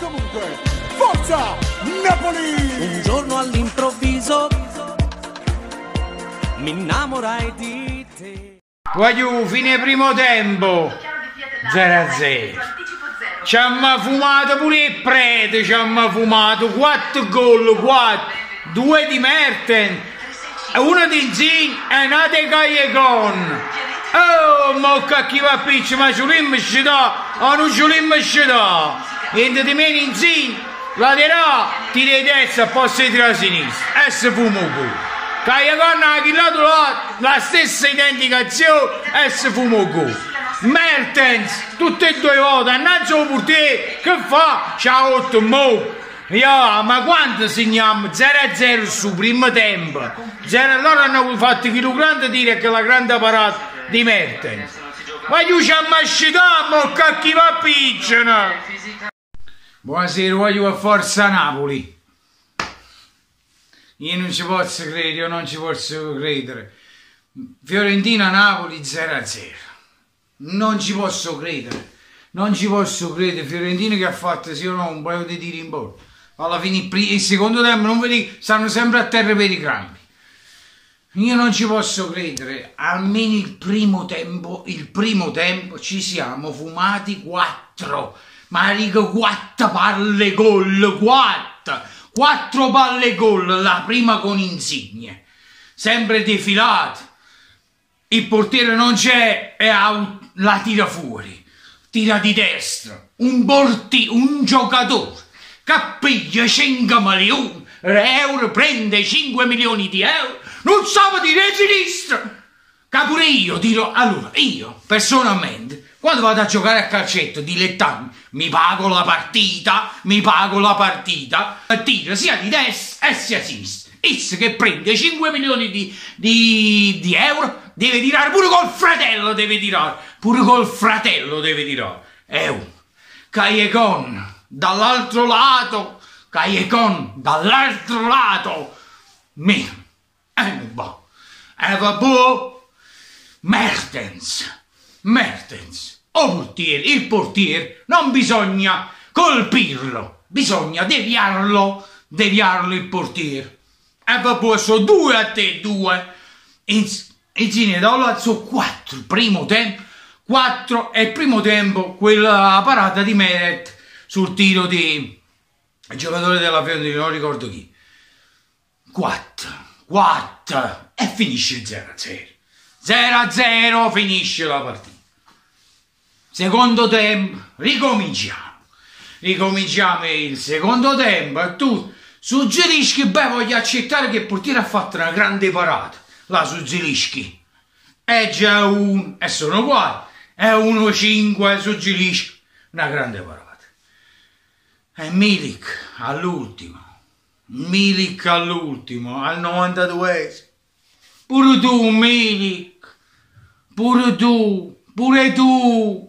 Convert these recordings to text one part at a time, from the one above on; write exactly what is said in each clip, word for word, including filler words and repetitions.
comunque, forza Napoli! Un giorno all'improvviso mi innamorai di te. Voglio fine primo tempo zero a zero. Ci hanno fumato pure il prete, ci hanno fumato quattro gol, quattro, due di Mertens, uno di Zin e una di Callejon. Oh, mocca chi va a piccio, ma Giulim ci dà, o non Giulim ci dà. Niente di meno in Zin, la dirà, tira di destra, poi si tira a sinistra, e si fuma un gol. Callejon ha chillato la stessa identificazione e si fuma un gol. Mertens, tutte e due volte, annanzi al portiere, che fa? Ciao otto mo! Yeah, ma quando segniamo zero a zero sul primo tempo? zero loro hanno fatto quello grande dire che la grande parata di Mertens. Ma io ci ammascitiamo, che chi va a picciano! Buonasera, voglio a Forza Napoli. Io non ci posso credere, io non ci posso credere. Fiorentina-Napoli zero a zero. Non ci posso credere, non ci posso credere. Fiorentina che ha fatto sì o no un paio di tiri in porta. Alla fine il, il secondo tempo non vedi, stanno sempre a terra per i crampi. Io non ci posso credere. Almeno il primo tempo, il primo tempo ci siamo fumati quattro. Ma dico quattro palle gol, quattro, quattro palle gol. La prima con Insigne, sempre defilata. Il portiere non c'è e la tira fuori, tira di destra, un, porti, un giocatore che piglia cinque milioni di euro, prende cinque milioni di euro, non sa dire a sinistra, che pure io tiro, allora io personalmente quando vado a giocare a calcetto dilettanti mi pago la partita, mi pago la partita, tiro sia di destra e sia a sinistra. Esse che prende cinque milioni di, di, di euro deve tirare pure col fratello, deve tirare pure col fratello deve tirare. E un Callejon dall'altro lato, Callejon dall'altro lato, mio, e va, e vabbè, Mertens, Mertens, o portiere, il portiere non bisogna colpirlo, bisogna deviarlo, deviarlo il portiere. E vabbè, sono due a te, due. Insieme da là sono quattro il primo tempo, quattro e il primo tempo quella parata di Meret sul tiro di il giocatore della Fiorentina, non ricordo chi. quattro, quattro e finisce zero a zero. zero a zero finisce la partita. Secondo tempo, ricominciamo. Ricominciamo il secondo tempo e tu su Zelinski, beh, voglio accettare che il portiere ha fatto una grande parata, là su Zelinski. È già uno, e sono qua, è uno cinque su Zelinski, una grande parata. E Milik all'ultimo, Milik all'ultimo, al novantaduesimo. Pure tu, Milik, pure tu, pure tu.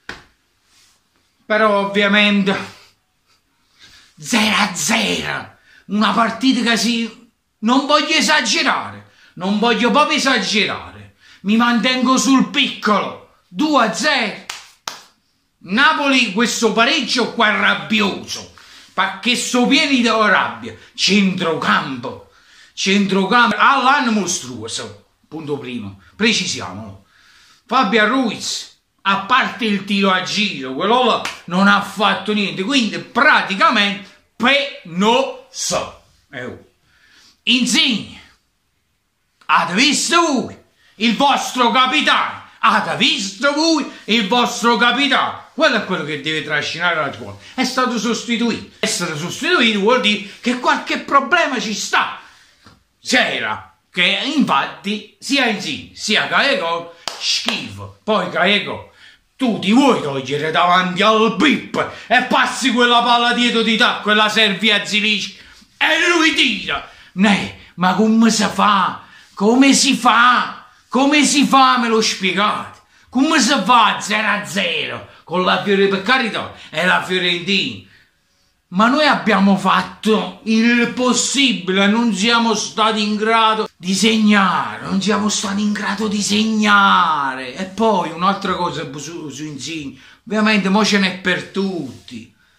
Però ovviamente zero a zero. Una partita che si... non voglio esagerare, non voglio proprio esagerare, mi mantengo sul piccolo, due a zero. Napoli questo pareggio qua è rabbioso, perché so pieni di rabbia, centrocampo, centrocampo, all'anno mostruoso, punto primo, precisiamolo. Fabio Ruiz, a parte il tiro a giro, quello là non ha fatto niente, quindi praticamente penoso. Eh, Insigne, avete visto voi il vostro capitano? Avete visto voi il vostro capitano? Quello è quello che deve trascinare la squadra. È stato sostituito. Essere sostituito vuol dire che qualche problema ci sta. C'era, che infatti sia Insigne sia Callejon schifo. Poi Callejon, tu ti vuoi togliere davanti al bip e passi quella palla dietro di te, quella servi a Zelinski e lui tira. Ne, ma come si fa? Come si fa? Come si fa? Me lo spiegate? Come si fa zero a zero con la Fiorentina? Per carità, è la Fiorentina. Ma noi abbiamo fatto il possibile, non siamo stati in grado di segnare, non siamo stati in grado di segnare. E poi un'altra cosa su, su Insigne, ovviamente mo ce n'è per tutti.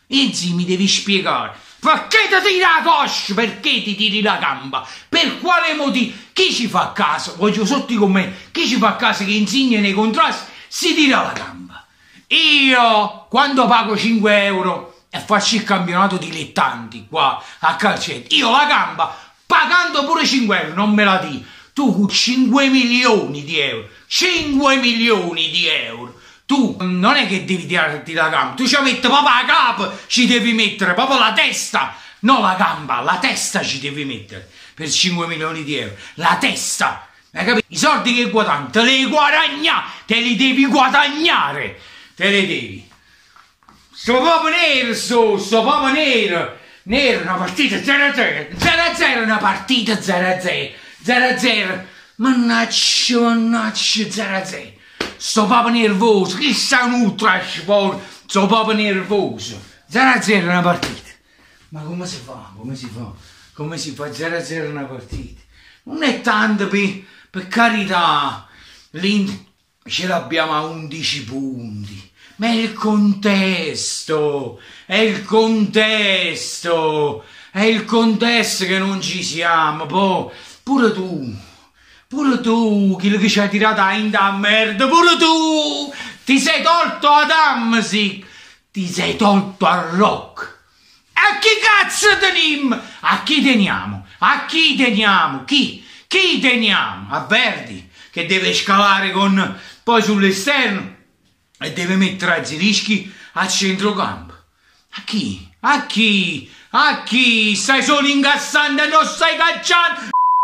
Enzi, mi devi spiegare. Perché ti tiri la coscia? Perché ti tiri la gamba? Per quale motivo? Chi ci fa caso? Voglio sotto con me. Chi ci fa caso che Insigne nei contrasti si tira la gamba? Io, quando pago cinque euro e faccio il campionato dilettanti qua a calcetto, io la gamba, pagando pure cinque euro, non me la tiro. Tu con cinque milioni di euro, cinque milioni di euro, tu non è che devi tirarti la gamba, tu ci metti proprio la capo, ci devi mettere proprio la testa, no la gamba, la testa ci devi mettere per cinque milioni di euro, la testa, hai capito? I soldi che guadagni, te li guadagna, te li devi guadagnare, te li devi. Sto proprio nero, sto, sto proprio nero, nero, una partita zero a zero, zero a zero, una partita zero a zero, zero a zero, mannaggia, mannaggia, zero a zero. Sto proprio nervoso, che sta un ultra sport, sto proprio nervoso. zero a zero una partita. Ma come si fa? Come si fa? Come si fa zero a zero una partita? Non è tanto per, per carità, l'Inter ce l'abbiamo a undici punti. Ma è il contesto, è il contesto, è il contesto che non ci siamo, poi pure tu. Pure tu, quello che ci hai tirato in da merda, pure tu, ti sei tolto ad Amsic, ti sei tolto al Rock. A chi cazzo teniamo? A chi teniamo? A chi teniamo? Chi? Chi teniamo? A Verdi, che deve scalare con poi sull'esterno e deve mettere a Zilischi a centrocampo. A chi? A chi? A chi? Stai solo incassando e non stai cacciando?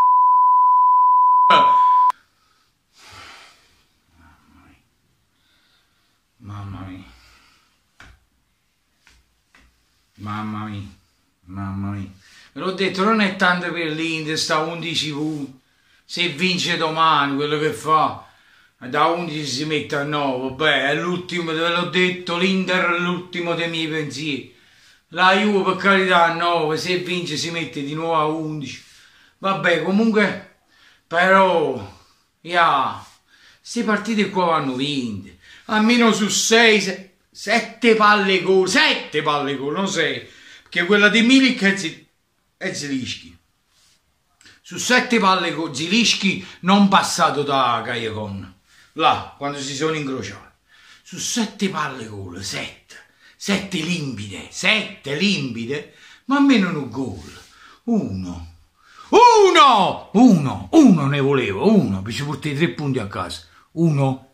Mamma mia, mamma mia, mamma mia, ve l'ho detto, non è tanto per l'Inter, sta undici punti, se vince domani quello che fa, da undici si mette a nove, vabbè, è l'ultimo, ve l'ho detto, l'Inter è l'ultimo dei miei pensieri, la Juve per carità a nove, se vince si mette di nuovo a undici, vabbè, comunque... Però, yeah, queste partite qua vanno vinte, almeno su sei, sette palle gol, sette palle gol, non sei, perché quella di Milik è Zilischi. Su sette palle gol, Zilischi non passato da Callejon, là, quando si sono incrociati. Su sette palle gol, sette, sette limpide, sette limpide, ma almeno un gol, uno. Uno! Uno! Uno ne volevo, uno, mi ci portai tre punti a casa. Uno.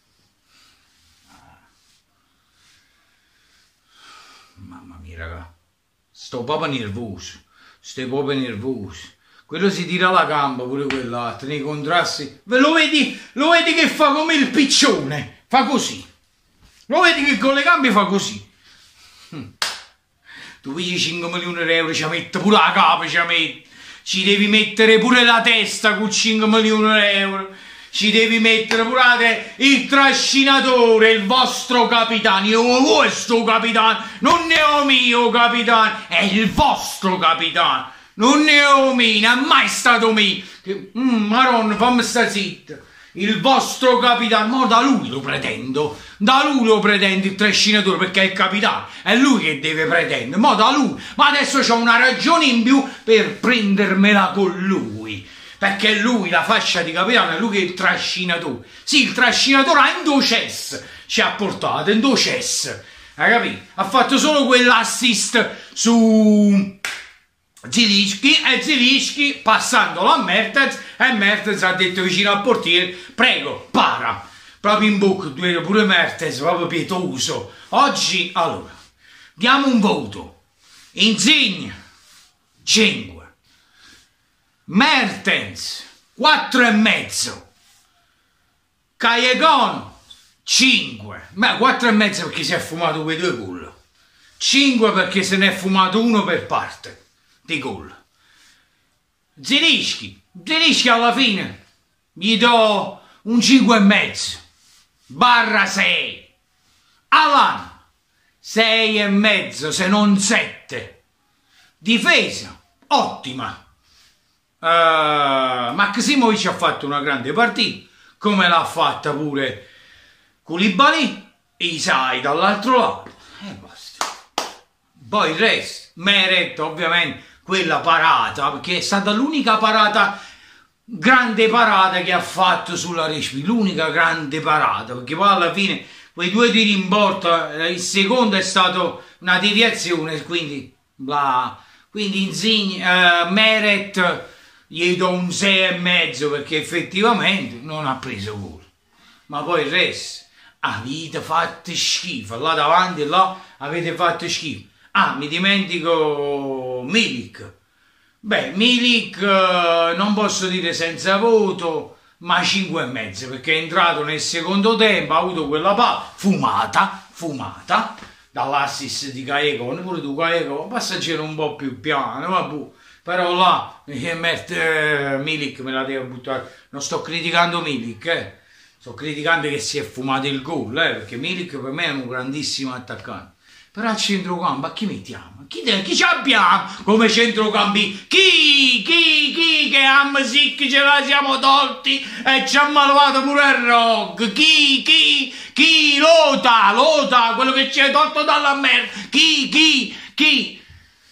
Mamma mia, raga. Sto proprio nervoso. Sto proprio nervoso. Quello si tira la gamba, pure quell'altro, nei contrasti. Ve lo vedi? Lo vedi che fa come il piccione? Fa così. Lo vedi che con le gambe fa così. Hm. Tu pigli cinque milioni di euro, ci metti pure la capa, ci metti. Ci devi mettere pure la testa con cinque milioni di euro, ci devi mettere pure il trascinatore, il vostro capitano, io ho questo capitano, non ne ho mio capitano, è il vostro capitano, non ne ho mio, non è mai stato mio, mm, Maronna, fammi sta zitta, il vostro capitano, ma da lui lo pretendo, da lui lo pretendo il trascinatore perché è il capitano, è lui che deve pretendere, ma da lui, ma adesso c'ho una ragione in più per prendermela con lui, perché lui, la fascia di capitano, è lui che è il trascinatore, sì, il trascinatore ha in due cess, ci ha portato, in due cess, hai capito? Ha fatto solo quell'assist su... Zilischi e Zilischi passandolo a Mertens e Mertens ha detto vicino al portiere prego para proprio in bocca pure Mertens proprio pietoso. Oggi allora diamo un voto: Insigne cinque, Mertens quattro e mezzo, Callejon cinque, ma quattro e mezzo perché si è fumato quei due gol, cinque perché se ne è fumato uno per parte di gol. Zilischi, Zilischi alla fine gli do un cinque e mezzo barra sei. Alan sei e mezzo se non sette. Difesa ottima. Uh, Maksimovic ha fatto una grande partita, come l'ha fatta pure Koulibaly, Isai dall'altro lato e basta. Poi il resto, Meret ovviamente, quella parata, perché è stata l'unica parata, grande parata che ha fatto sulla Respighi, l'unica grande parata, perché poi alla fine quei due tiri in porta, il secondo è stato una deviazione, quindi, bla, quindi Insigne, uh, Meret gli do un sei e mezzo perché effettivamente non ha preso gol, ma poi il resto avete fatto schifo, là davanti là avete fatto schifo. Ah, mi dimentico Milik. Beh, Milik eh, non posso dire senza voto, ma cinque e mezzo, perché è entrato nel secondo tempo, ha avuto quella palla fumata, fumata, dall'assist di Callejon, pure tu Callejon, passaggero un po' più piano, vabbè, però là, eh, Milik me la deve buttare, non sto criticando Milik, eh, sto criticando che si è fumato il gol, eh, perché Milik per me è un grandissimo attaccante. Però al centrocampo a chi mettiamo? Chi, chi ci abbiamo come centrocampi? Chi? Chi? Chi? Che Hamsik ce la siamo tolti e ci ha malvato pure il Rock? Chi? Chi? Chi? Lota! Lota! Quello che ci hai tolto dalla merda! Chi? Chi? Chi?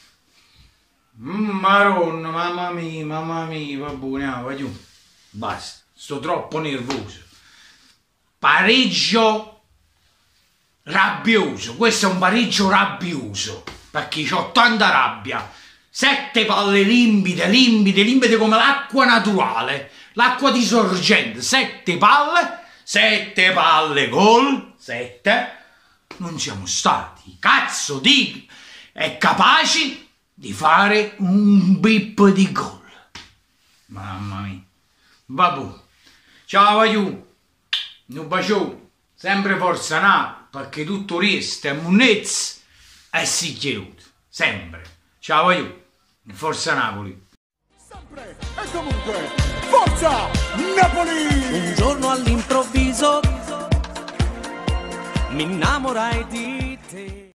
Mm, Maronna, mamma mia, mamma mia, va buona, va giù. Basta, sto troppo nervoso. Pareggio rabbioso, questo è un pareggio rabbioso, perché c'ho tanta rabbia, sette palle limpide, limpide, limpide come l'acqua naturale, l'acqua di sorgente, sette palle, sette palle gol, sette, non siamo stati, cazzo di, è capaci di fare un bip di gol, mamma mia, vabbè, ciao Vaiu, un bacio, sempre forza Napoli, perché tutto resta è munnezza e si chiude, sempre. Ciao Vaiu, forza Napoli. Sempre e comunque, forza Napoli! Un giorno all'improvviso mi innamorai di te.